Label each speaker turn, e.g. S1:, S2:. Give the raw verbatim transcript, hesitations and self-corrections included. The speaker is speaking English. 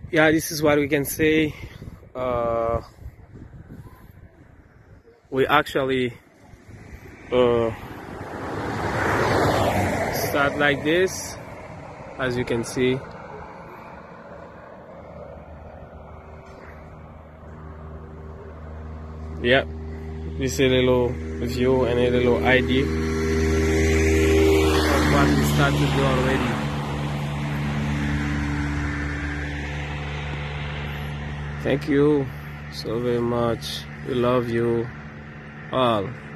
S1: Yeah, this is what we can say. Uh, we actually uh, start like this, as you can see. Yep, this is a little view and a little idea of what we start to do already. Thank you so very much. We love you all.